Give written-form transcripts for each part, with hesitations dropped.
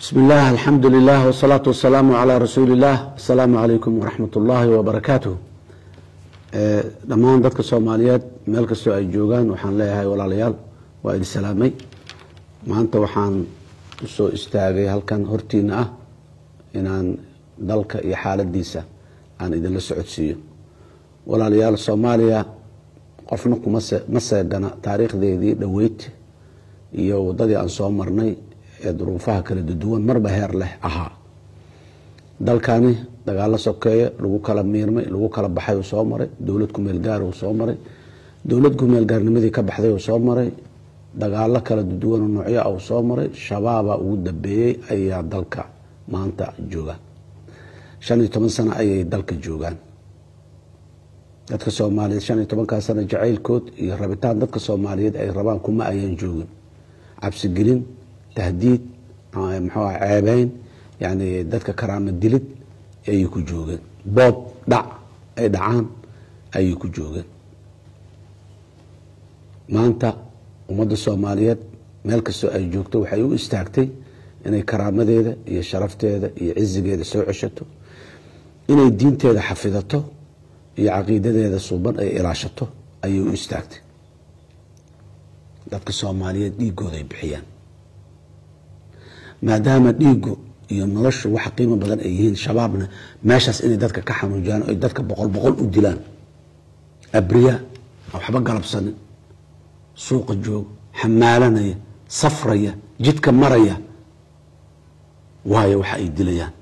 بسم الله الحمد لله والصلاة والسلام على رسول الله. السلام عليكم ورحمة الله وبركاته. dhammaan dadka Soomaaliyeed meel kastoo ay joogaan waxaan leeyahay walaalayaal waa idin salaamay. maanta waxaan soo istaagay halkan hortiina ah inaan dalka iyo xaaladiisa aan idin la socodsiiyo. walaalayaal Soomaaliya qofna kuma seegana taariikhdeedii dhaweyd iyo wadadii aan soo marnay ee duruufaha kala duwan marba heer leh ahaa. dalkani dagaal sokeeye lagu kala miirmay lagu kala baxay oo soo maray dawlad ku meel gaar oo soo maray dawlad ku meel gaarnimadii ka baxday oo soo maray dagaal kala duwan oo noocyo ah oo soo maray shabaaba ugu dambeeyay ayaa dalka maanta jooga 15 sano ayay dalka joogaan. dadka Soomaaliyeed 15 sano jacaylkood iyo rabitaan dadka Soomaaliyeed ay rabaan kuma ayaan joogin. cabsi gelin tahdiid ceebayn يعني dadka karaama dilid ay ku joogeen boob dhac ay dhacaan ay ku joogeen. maanta ummadda Soomaaliyeed meel kastoo ay joogto waxay u istaagtay inay karaamadeeda iyo sharafteeda iyo cizigeeda soo ceshato, inay diinteeda xafidato iyo caqiidadeeda suuban ay ilaashato ayay u istaagtay. dadka Soomaaliyeed dhiigooda ay bixiyaan maadaama dhiigu iyo noloshu wax qiimo badan ay yihiin. shabaabna meeshaas inay dadka ka xanuujiyaan oo dadka boqol u dilaan abriya waxba galabsan suuqa joog xamaalanaya safraya jidka maraya waayo waxa ay dilayaan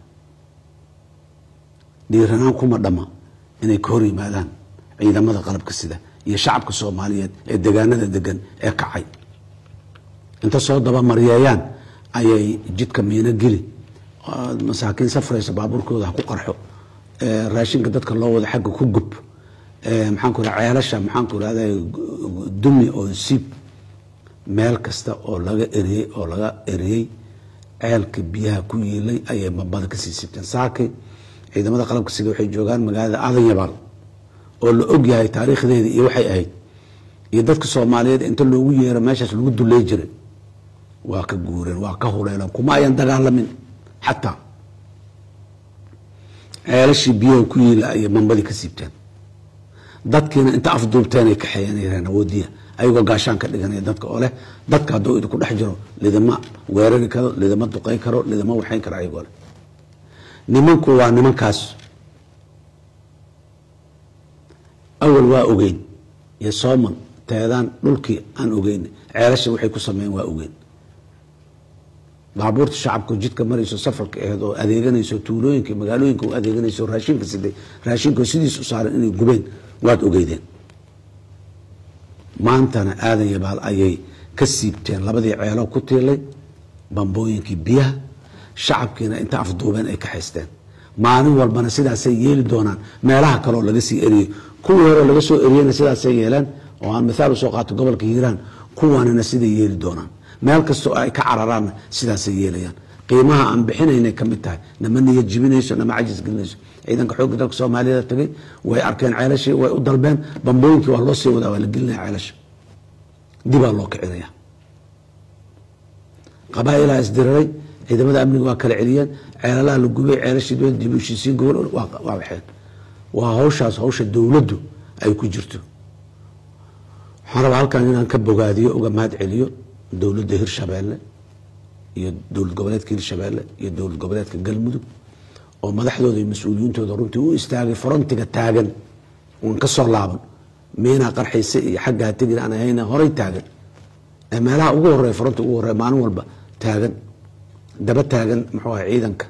dhiiranaan kuma dhama inay ka hor yimaadaan ciidamada qalabka sida iyo shacabka Soomaaliyeed ee deegaanada degan ee kacay inta soo daba mariyayaan ayay jidka miina geli masaakiin safraysa baabuurkooda ku qarxo raashinka dadka loo wada xagga ku gub maxaan ku raacay ceelasha maxaan ku raacay dumi oo siib meel kasta oo laga eriyay ceelka biyaha ku yeelay ayay mabada ka sii sibteen. saakay ciidamada qalabka sida waxay joogaan magaalada Aadan Yabaal oo la og yahay taariikhdeeda iyo waxay ahayd iyo dadka Soomaaliyeed inta loogu yeero meeshaas lagu duleey jiray waa ka guureen waa ka huleelan kuma ayaan dagaalamin حتى ceelashii biyaha ku yeelay ay mambadi ka siibteen. dadkiina inta afduubteen ay ka xayaanayeen awoodiya ayagoo gaashaan ka dhiganaya dadka oo leh dadka haduu idinku dhex jiro lidama weerari karo lidama duqay karo lidama waxayn karo ayagoo leh. nimanku waa nimankaas awal waa ogeyn iyo Sooman teedaan dhulkii aan ogeyn ceelashii waxay ku sameeyeen waa ogeyn. baabuurta shacabka jidka marayso safarka eed oo adeeganayso tuulooyinka magaalooyinka oo adeeganayso raashinka sidii raashinka sidiis u saaran inay gubeen waad ogeydeen. maantana Aadan Yabaal ayay ka siibteen labadii ceelo ku tiilay bambooyinkii biyaha shacabkiina inta afduubeen ay ka haysteen. maalin walbana sidaas ay yeeli doonaan meelaha kale oo laga sii eriyay kuwii hore laga soo eriyayna sidaas ay yeelaan oo aan midaal soo qaato gobolka Hiiraan kuwaanina sida yeeli doonaan meel kastoo ay ka cararaan sidaas ay yeelayaan. qiimaha aan bixinaynay kamid tahay nama niyad jibinayso nama cajis gelinayso. ciidanka xoogga dalka Soomaaliyeed tagay way arkeen ceelashii way u dalbeen bambooyinkii waa loo sii wadaa waa la gelinaya ceelasha dib loo kicinaya. qabaa'ilaa isdiriray ciidamada amniga waa kala celiyeen ceelalaha la gubay ceelashii dib u heshiisiin gobol waa waxeen waa hawsha dawladdu ay ku jirto. waxaan rabaa halkan inaan ka bogaadiyo uga mahad celiyo dawladda Hirshabeelle iyo dawlad goboleedka Hirshabeelle iyo dawlad goboleedka Galmudug oo madaxdooda iyo mas'uuliyintooda runtii u istaagay frontiga taagan oo ka soo laaban meena qarxaysa iyo xagga tagin aan hayna horay taagan meelaha ugu horeey frontiga ugu horeey maalin walba taagan daba taagan muxuu ahaa ciidanka.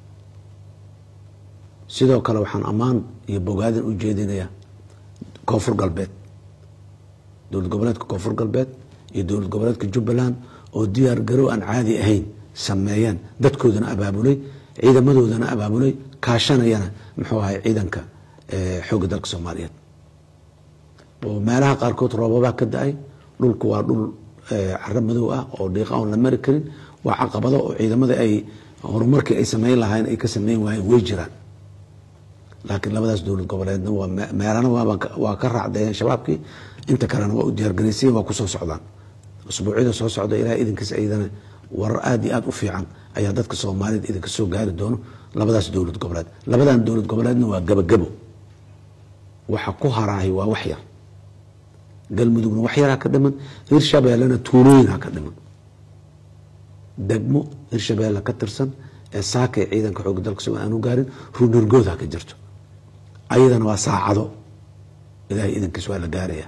sidoo kale waxaan amaan iyo bogaadin u jeedinayaa Koonfur Galbeed dawlad goboleedka Koonfur Galbeed iyo dawlad goboleedka Jubbaland oo diyaar garow aan caadi ahayn sameeyeen dadkoodana abaabulay ciidamadoodana abaabulay kaashanayana muxuu ahaa ciidanka xoogga dalka Soomaaliyeed oo meelaha qaarkood roobaba ka da'ay dhulku waa dhul carro madow ah oo dhiiqa aan la mari karin waa caqabado oo ciidamada ay horumarkii ay sameeyeen lahayn ay ka sameeyeen way jiraan. laakiin labadaas dawlad goboleedna waa meelana waa ka raacdeen shabaabkii inta kalena waa u diyaar gareysay waa ku soo socdaan. usbuucyada soo socda ilaa idinkiisa ciidana warar aad iyo aad u fiican ayaa dadka Soomaaliyeed idinka soo gaari doono labadaas dowlad goboleed labadan dowlad goboleedna waa gabagabo waxa ku harahay waa wax yar galmudugna wax yar ka dhiman Hirshabeellana tuulooyin ka dhiman degmo Hirshabeelle ka tirsan ee saakay ciidanka xoog dalka Soomaaliya aanu gaarin ruudurgooda ka jirto ayadana waa saacado ilaahay idinkiis waa la gaaraya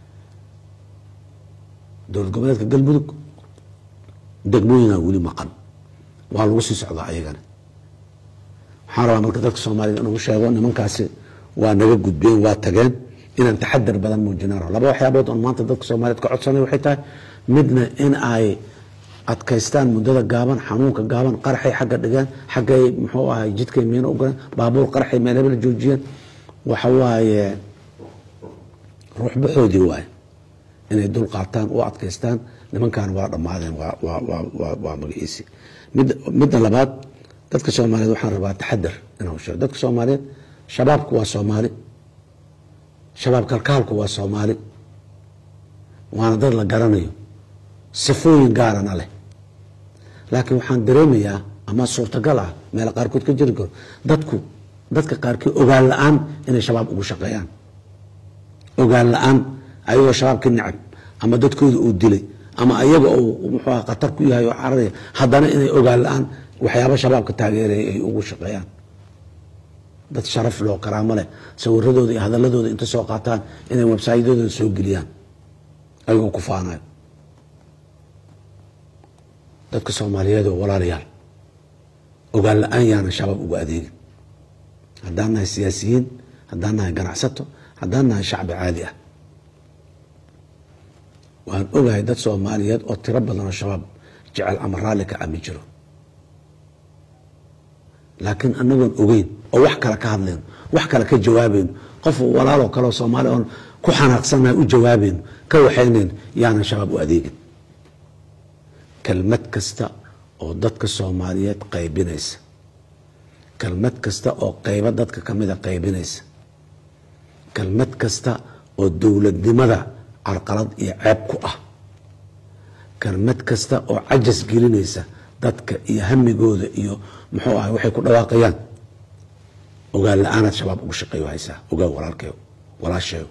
dowlad goboleedka galmudug degmooyina wali maqan waa lagu sii socdaa ayagana waxaan rabaa marka dadka Soomaaliyeed inuu sheego nimankaasi waa naga gudbeen waa tageen inaan taxadar badan muujinaro laba waxyaabood oo maanta dadka Soomaaliyeed ka codsanay waxay tahay midna in ay adkaystaan muddada gaaban xanuunka gaaban qarxay xagga dhigaan xaggay muxuu ahay jidkay meena u garan baabuur qarxay meel la joojiyeen waxa waaye ruux baxoodii waay inay dul qaataan oo adkaystaan nimankan waa dhamaadeen waa magaciisi midda labaad dadka Soomaaliyeed waxaan rabaa taxadar inuu sheego dadka Soomaaliyeed shabaabku waa Soomaali shabaab kalkaalku waa Soomaali waana dad la garanayo sifooyin gaarana leh laakiin waxaan dareemayaa ama suurtagal ah meel qaarkood ka jiri karo dadka qaarkii ogaal la'aan inay shabaab ugu shaqeeyaan ogaal la'aan ayagoo shabaabka nacab ama dadkooda uu dilay ama ayaga uu muxuu qatar ku yahay oo cararaya haddana inay ogaal la'aan waxyaabo shabaabka taageeray ay ugu shaqeeyaan dad sharaf loo karaamo leh sawiradooda iyo hadaladooda inta soo qaataan inay website-yadooda soo geliyaan ayagoo ku faanayo dadka Soomaaliyeed oo walaalayaal ogaal la'aan yaana shabaab ugu adeegin haddaan nahay siyaasiyiin haddaan nahay ganacsato haddaan nahay shacbi caadi ah waan ogahay dad Soomaaliyeed oo tiro badan oo shabaab jecel ama raalli ka ami jiro laakiin anagoon ogeyn oo wax kale ka hadleen wax kale ka jawaabeen qof walaalo kale oo Soomaali oo ku xanaaqsanay u jawaabeen ka waxayneen yaana shabaab u adeegin kalmad kasta oo dadka Soomaaliyeed qaybinaysa kalmad kasta oo qayb dadka kamid ah qaybinaysa kalmad kasta oo dawladnimada arqalad iyo ceeb ku ah kalmad kasta oo cajis gelinaysa dadka iyo hamigooda iyo muxuu ahay waxay ku dhawaaqayaan ogaal la'aanad shabaab ugu shaqeeyo haysa ogaal walaalkeeyo walaasheeyo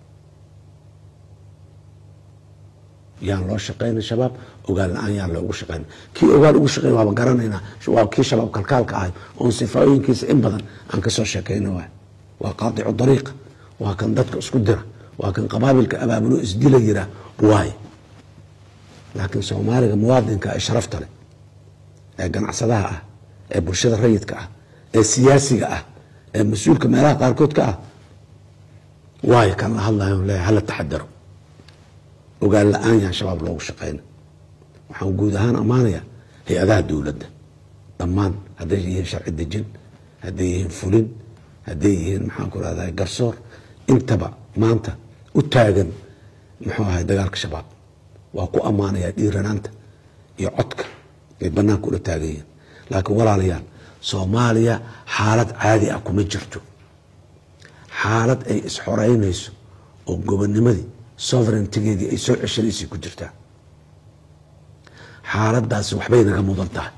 yaan loo shaqeynaa shabaab ogaal la'aan yaan loogu shaqeyn kii ogaal ugu shaqeyn waa garanayna waa kii shabaab kalkaalka ah oo sifooyinkiisa in badan aan ka soo sheekayno waa qaadicu dariiq waa kan dadka isku dira waa kan qabaabilka abaabulo isdila yira waay laakiin Soomaaliga muwaadinka ay sharafta leh ee ganacsadaha ah ee bulshada rayidka ah ee siyaasiga ah ee mas'uulka meelaha qaarkood ka ah waay kan la hadlayo leeyahay hala taxadaro ogaal la'aan yaa shabaab loogu shaqeynaa waxaan guud ahaan amaanaya hay'adaha dawladda dhammaan hadday yihiin sharci dejin hadday yihiin fulin hadday yihiin maxaan ku raadayay garsoor intaba maanta u taagan muxuu ahay dagaalka shabaab waa ku amaanaya dhiiranaanta iyo codka ay banaanka ula taagayeen laakiin walaalayaal Soomaaliya xaalad caadi ah kuma jirto xaalad ay isxoreynayso oo gobonnimadii sovereignty-geedii ay soo ceshanaysay ku jirtaa xaaladaasi waxbay naga mudan tahay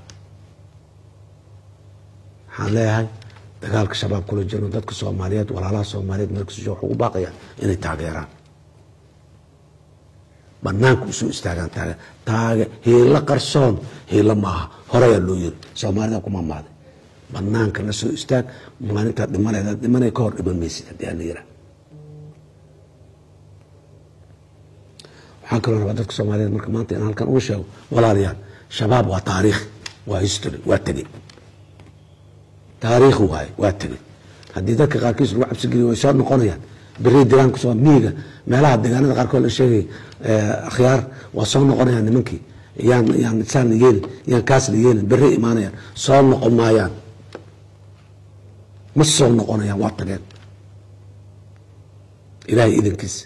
waxaan leeyahay dagaalka shabaab kula jirno dadka Soomaaliyeed walaalaha Soomaaliyeed markasta wax ugu baaqayaan inay taageeraan banaanka u soo istaagaan heela qarsoon heela maaha horaya loo yiri Soomaalida kuma maaday banaanka la soo istaag maalinta dhimanay ka hor dhiman maysid hadii aan yiraahdo waxaan kaloo rabaa dadka Soomaaliyeed marka maanta in halkan uga sheego walaalayaal shabaab waa taariikh waa history waa tagay taariikh waa tagay haddii dadka qaarkiis lagu cabsi geliyo way soo noqonayaan beri deegaanka soo miiga meelaha deegaanada qaarkood la sheegay akhyaar waa soo noqonayaan nimankii yaan insaan la yeelin yaan kaas la yeelin beri imaanayaan soo noqon maayaan ma soo noqonayaan waa tageen ilaahay idinkiisa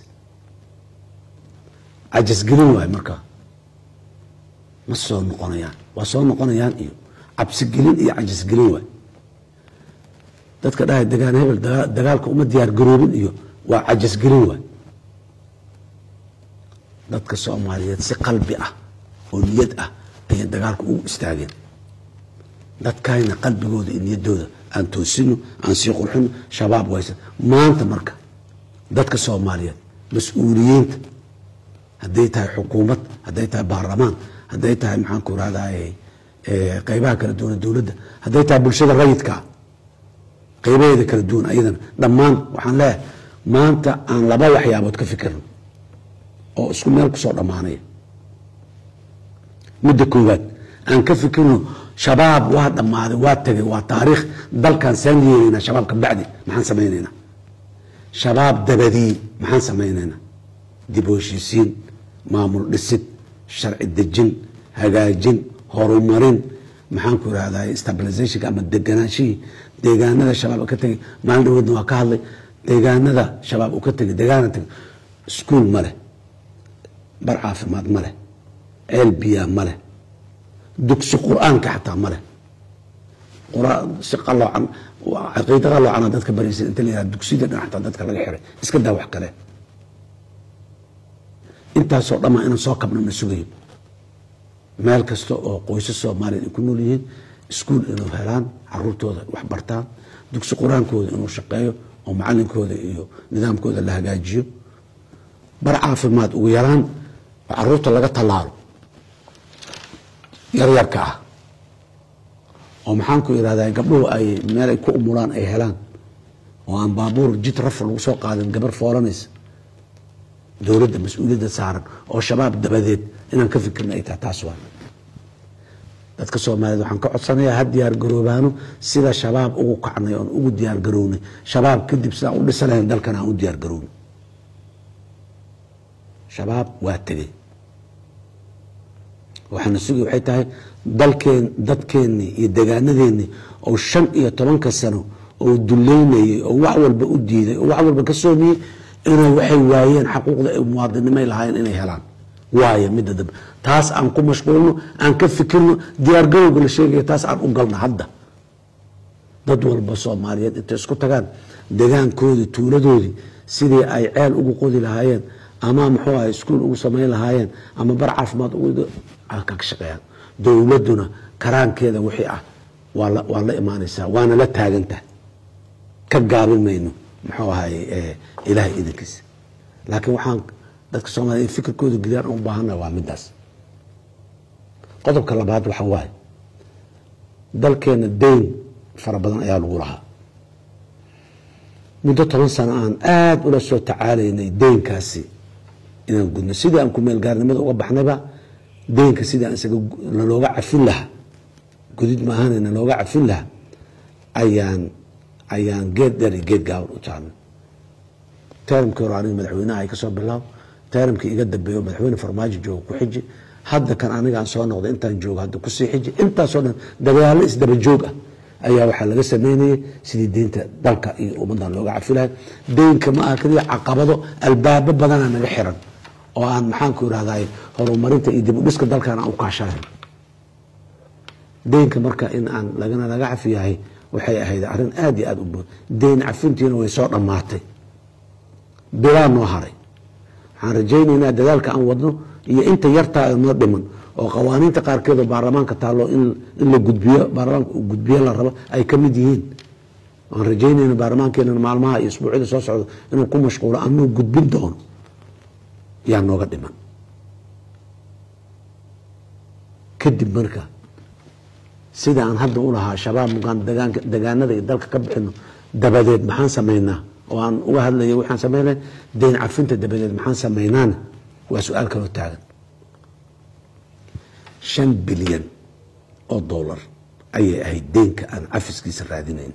عجز قليل واي مركا ما سو نقونيان وسو نقونيان iyo cabsi gelin iyo cajis gelin waay dadka dhahay deegaan hebel dagaalka uma diyaar garoobin iyo waa cajis gelin waay dadka Soomaaliyeed si qalbi ah oo niyad ah ayay dagaalka ugu istaageen dadkayna qalbigooda iyo niyadooda aan toosino aan sii qurxino shabaab waysa maanta marka dadka Soomaaliyeed mas'uuliyiinta hadday tahay xukuumad hadday tahay baarlamaan hadday tahay maxaan ku raadayay qaybaha kala duwan dawladda hadday tahay bulshada rayidka qaybaheeda kala duwan ayadana dhammaan waxaan leeyahay maanta aan laba waxyaabood ka fikirno oo isku meel ku soo dhamaanay muddo koowaad aan ka fikirno shabaab waa dhamaaday waa tagay waa taariikh dalkan sameeyayna shabaab ka bacdi maxaan sameeynayna shabaab dabadii maxaan sameeynayna dib u heshiisiin maamul dhisid sharci dejin hagaajin horumarin maxaan ku raadayay stabilization ama deganaanshihi deegaanada shabaab ka tagay maalin dhawadna waa ka hadlay deegaanada shabaab uu ka tagay deegaanada tagay iskuul male bar caafimaad male ceel biyaa male dugsi quraanka xataa male quraan si qaloocan caqiido qaloocan dadka bariisan inta leeyahay dugsiyada dhinaca dadka laga xiray iska daa wax kale intaasoo dhammaan inaan soo kabno ma sugayo meel kasta oo qoysas Soomaaliyeed ku nool yihiin iskuul inuu helaan caruurtooda wax bartaan dugsi quraankooda inuu shaqeeyo oo macallinkooda iyo nidaamkooda la hagaajiyo bar caafimaad ugu yaraan caruurta laga talaalo yaryarka ah oo maxaan ku iraahdaa gabdhuhu ay meel ay ku umulaan ay helaan oo aan baabuur jid raf lagu soo qaadin gabar foolanaysa dawladda mas'uuliyadda saaran oo shabaab dabadeed inaan ka fikirno ay tahay taas waa dadka Soomaaliyeed waxaan ka codsanayaa had diyaar garoobaano sida shabaab ugu kacnay oo ugu diyaar garownay shabaab kadib sida u dhisanayn dalkan aan u diyaar garownay shabaab waa tagay waxaan sugi waxay tahay dadkeeni iyo deegaanadeeni oo 15 sano oo duleynay oo wax walba u diiday oo wax walba ka soomiyay inay waxay waayeen xuquuqda ay muwaadiniinay lahaayeen inay helaan waaye mid dad taas aan ku mashquulno aan ka fikirno diyaar garowga la sheegay taas aan u galno hadda dad walba Soomaaliyeed inta isku tagaan deegaankoodii tuuladoodii sidii ay ceel ugu qodi lahaayeen ama muxuu ahay iskuul ugu sameyn lahaayeen ama bar caafimaad ugu ka shaqeeyaan dawladuna karaankeeda wixii ah waa la imaanaysaa waana la taagantaa ka gaabin mayno muxuu ahay ilaahay idinkiisa laakiin waxaan dadka Soomaaliyeed fikirkooda gidaan u baahanaa waa midaas qodobka labaad waxa waaye dalkeena deyn fara badan ayaa lagu lahaa muddo 10 sano aan aad ula soo tacaalaynay deynkaasi inaan gudno sidii aan ku meel gaarnimada uga baxnayba deynka sidii aan isaga looga cafin lahaa gudid ma ahaanayna looga cafin lahaa ayaan geed dheer iyo geed gaaban u taagno taramkii hore aniga madaxweynaha ay ka soo bilaabo taramkii iga dambeeyo madaxweyne Farmaajo joogo ku xiji hadda kan aniga aan soo noqday intaan joogo hadda ku sii xiji intaasoo dhan dagaalo isdaba joog ah ayaa waxaa laga sameynayay sidii deynta dalka iyo ummadan looga cafi lahaa deynka ma aha kaliya caqabado albaabo badan aan naga xiran oo aan maxaan ku iraahday horumarinta iyo dib u dhiska dalkan aan u kaashaday deynka marka in aan laga cafiyahay waxay ahayd arrin aad iyo aad u badan deyn cafintiina way soo dhamaatay bilaa noo haray waxaan rajaynaynaa dadaalka aan wadno iyo inta yartaa noo dhiman oo qawaaniinta qaarkeed oo baarlamaanka taalo in la gudbiyo baarlamaanka uu gudbiyo la rabo ay ka mid yihiin aan rajaynaynaa baarlamaankeena maalmaha iyo usbuucyada soo socda inuu ku mashquulo anuu gudbin doono yaa nooga dhiman kadib marka sida aan hadda u lahaa shabaab mugaan deegaanada iyo dalka ka bixino dabadeed maxaan sameynaa oo aan uga hadlayo waxaan sameynaa deyn cafinta dabadeed maxaan sameynaana waa su'aal kale oo taagan 5 bilyan oo dollar ayay ahayd deynka aan cafiskiisa raadinayn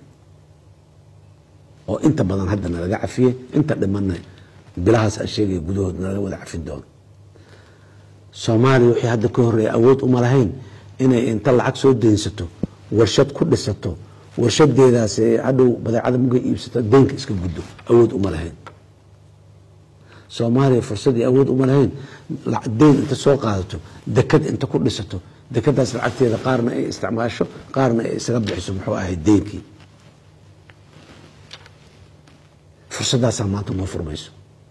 oo inta badan hadda nalaga cafiyay inta dhimanna bilahaas aan sheegay gudahood nalaga wada cafin doono Soomaaliya wixii hadda ka horeeyay awood uma lahayn inay inta lacag soo deynsato warshad ku dhisato warshadeedaas hadhow badeecada muga iibsato deynka iska guddo awood uma lahayn Soomaaliya fursad iyo awood uma lahayn deyn inta soo qaadato dekad inta ku dhisato dekadaas lacagteeda qaarna ay isticmaasho qaarna ay isaga bixiso muxuu ahay deynkii fursadaas maanta ma furmayso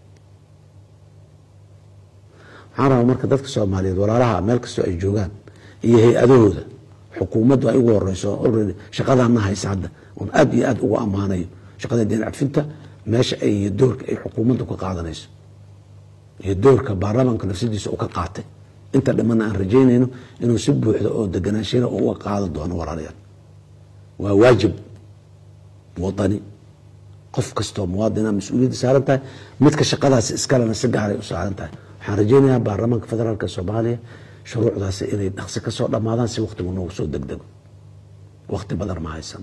waxaan rabaa marka dadka Soomaaliyeed walaalaha meel kasta ay joogaan iyo hay-adahooda xukuumaddu ay ugu horeyso already shaqadaana haysa hadda oon aad iyo aad ugu ammaanayo shaqada deyn cafinta meesha ay iyo doorka ay xukuumaddu ka qaadanayso iyo doorka baarlamaanka nafsadiisa uu ka qaatay inta dhamana aan rajaynayno inuu si buuxda oo deganaanshiya oo uga qaadan doono walaalayaal waa waajib wadani qof kastoo muwaadina mas-uuliyadda saaran tahay midka shaqadaasi iskalena si gaaray u saaran tahay waxaan rajaynayaa baarlamaanka federaalka soomaaliya shuruucdaasi inay dhaqsi ka soo dhammaadaan si waqtigu noogu soo degdego waqti badan ma haysano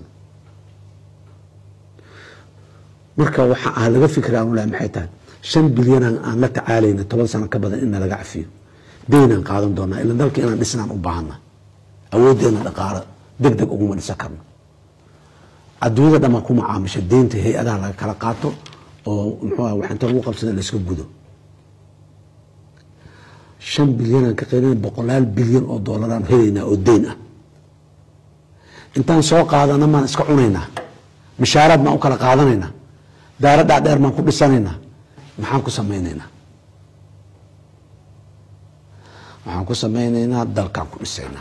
marka waxa aan laga fikraa anu lahay maxay tahay 5 bilyan aan la tacaalayna 10 sano ka badan in laga cafiyo deynaan qaadan doonaa ilaa dalka inaan dhisnaan u baahana awoodeena dhaqaale degdeg uguma dhisan karno adduunyada dhammaan ku macaamisha deynta hay-adaha laga kala qaato oo muxuu ah waxaan tan ugu qabsada la iska gudo 5 bilyan aan ka qeynay 100 bilyan oo dollar aan helaynaa oo deyn ah intaan soo qaadana maan iska cunaynaa mishaaraad maan u kala qaadanaynaa daara dhaadheer maan ku dhisanaynaa maxaan ku samaynaynaa waxaan ku samaynaynaa dalkaan ku dhisaynaa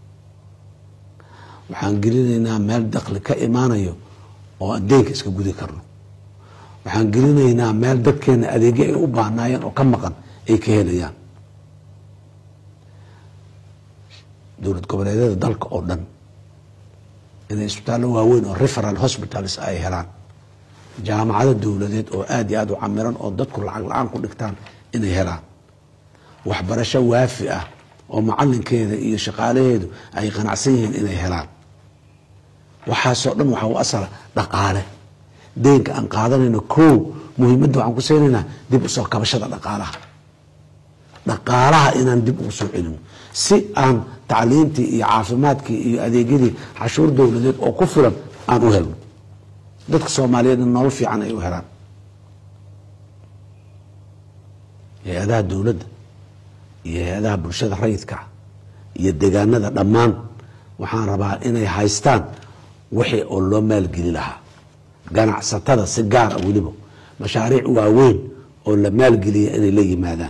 waxaan gelinaynaa meel dakhli ka imaanayo oo aan deynka iska gudi karno waxaan gelinaynaa meel dadkeena adeegyo ay u baahnaayeen oo ka maqan ay ka helayaan dowlad goboleedyada dalka oo dhan inay isbitaallo waaweyn oo referal hospitals ay helaan jaamacado dowladeed oo aad iyo aad u camiran oo dadku lacag la-aan ku dhigtaan inay helaan waxbarasho waafi ah oo macalinkeeda iyo shaqaalaheedu ay qanacsan yihiin inay helaan waxaasoo dhan waxaa u asala dhaqaale deynka aan qaadanayno kow muhiimadda waxaan ku saynaynaa dib u soo kabashada dhaqaalaha inaan dib ugu soo celino si aan tacliintii iyo caafimaadkii iyo adeegyadii cashuur dowladeed oo ku filan aan u helno dadka soomaaliyeedna nolol fiican ay u helaan hay-adaha dowladda iyo hay-adaha bulshada rayidka iyo deegaanada dhammaan waxaan rabaa inay haystaan wixii oo loo maalgeli lahaa ganacsatada si gaara weliba mashaariic waaweyn oo la maalgeliya inay la yimaadaan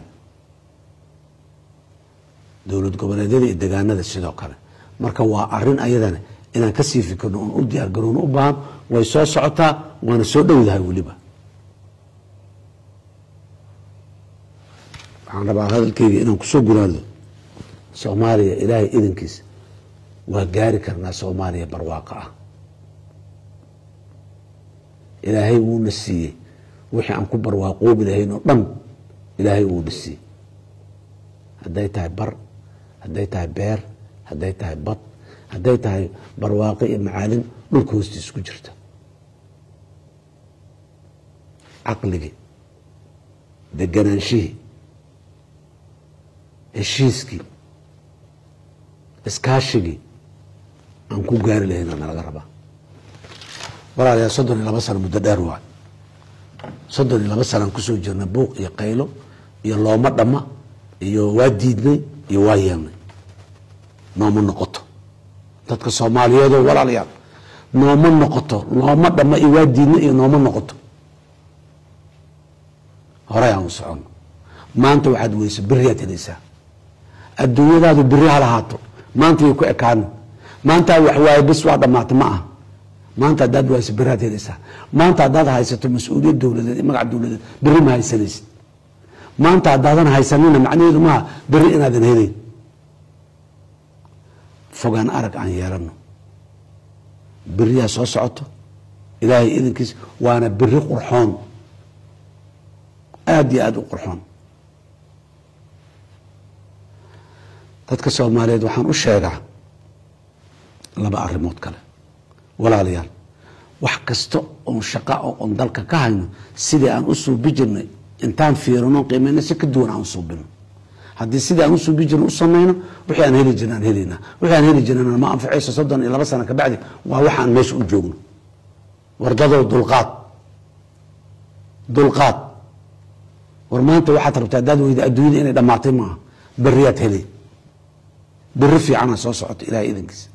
dowlad goboleedyada iyo deegaanada sidoo kale marka waa arin ayadana inaan kasii fikirno oon u diyaar garowno u baahan way soo socotaa waana soo dhowdahay weliba waxaan rabaa hadalkeyga inaan kusoo guraado soomaaliya ilaahay idankiisa waa gaari karnaa soomaaliya barwaaqa ah ilaahay wuuna siiyey wixii aan ku barwaaqoobi lahayn oo dhan ilaahay wuuna siiyey hadday tahay bar hadday tahay beer hadday tahay bad hadday tahay barwaaqo iyo macaalin dhulka hoostiisa ku jirta caqligii deganaanshihii heshiiskii iskaashigii aan ku gaari lahayn aa nalaga rabaa walaalayaa 32 sano muddo dheer waa 32 sanaan kusoo jirna buuq iyo qaylo iyo looma dhama iyo waa diidnay iyo waa yeelnay nooma noqoto dadka soomaaliyeedoo walaalayaal nooma noqoto looma dhama iyo waa diidnay iyo nooma noqoto horey aan u soconno maanta waxaad weysa beriyaad helaysaa adduunyadaadu beri ha lahaato maanta way ku ekaano maanta wax waaye bis waa dhammaatay ma aha maanta haddaad wayso beriyaad helaysaa maanta haddaad haysato mas-uuliyad dowladeed iyo magac dowladeed beri ma haysanaysid maanta haddaadan haysanina macnaheedu maaha beri inaadan helayn fogaan arag aan yeelano beriyaa soo socoto ilaahay idankiisa waana beri qurxoon aad iyo aad u qurxoon dadka soomaaliyeed waxaan u sheegaa 2 arrimood kale walaalayaal wax kasta oon shaqa oon dalka ka hayno sidii aan u suubi jirnay intaan fiirino qiimayno si ka duwan aan u suubino haddii sidii aan u suubi jirno u samayno wixii aan heli jirnaan helaynaa wixii aan heli jirnaan ma anfacayso 32 sano ka bacdi waa waxaan meesha u joogno wardadoo dulqaad war maanta waxaad rabtaa haddaad weyda adduunyada inay dhammaatay maaha beriyaad helay beri fiicanaa soo socoto ilaahay idankiisa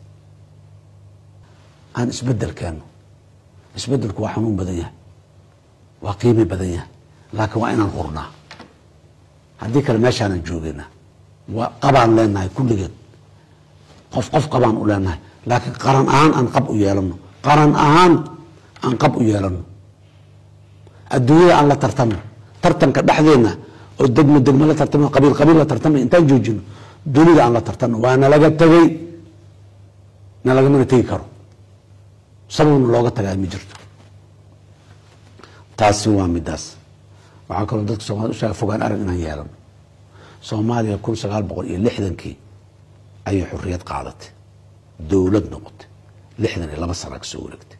aan isbedel keenno isbedelku waa xanuun badan yahay waa qiimi badan yahay laakiin waa inaan qurnaa haddii kale meeshaanan joogaynaa waa qabaan leenahay kulligeen qof qabaan u leenahay laakiin qaran ahaan aan qab u yeelano qaran ahaan aan qab u yeelano adduunyada aan la tartano tartanka dhexdeena oo degmo la tartamo qabiil la tartamo intaan joojino dunida aan la tartano waa nalaga tagay nalagamana tegi karo sababna looga tagaa ma jirto taasi waa midaas waxaa kaloo dadka Soomaaliya u sheegay fogaan arag inaan yeelano Soomaaliya 1960kii ayay xurriyad qaadatay dowlad noqotay 62 sano ka soo wareegtay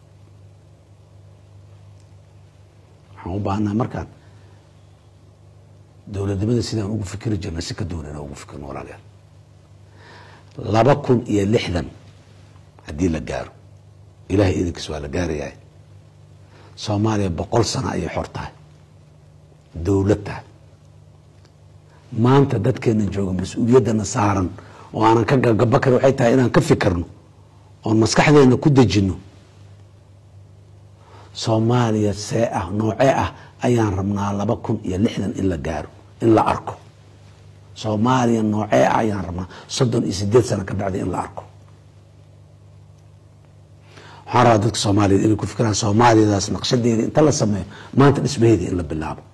waxaan u baahnaa markaan dowladnimada sidaan ugu fikiri jirnay si ka duwan inaan ugu fikirno walaalayaal 2060 haddii la gaaro ilaahay idinkiis waa la gaarayaa Soomaaliya 100 sano ayay xor tahay dowlad tahay maanta dadkeena jooga mas'uuliyadana saaran oo aanan ka gabakar waxay tahay inaan ka fikirno oo maskaxdeena ku dejino Soomaaliya see ah noocee ah ayaan rabnaa 2060 in la gaaro in la arko Soomaaliya noocee ah ayaan rabnaa 38 sano ka bacdi in la arko waxaan rabaa dadka Soomaaliyeed inay ku fikiraan Soomaaliyadaas naqshadeeda inta la sameeyo maanta dhismaheeda in la bilaabo